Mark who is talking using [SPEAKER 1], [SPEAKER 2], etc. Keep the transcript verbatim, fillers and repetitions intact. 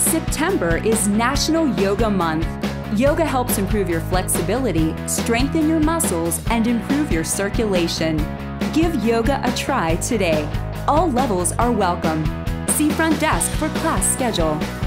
[SPEAKER 1] September is National Yoga Month. Yoga helps improve your flexibility, strengthen your muscles, and improve your circulation. Give yoga a try today. All levels are welcome. See front desk for class schedule.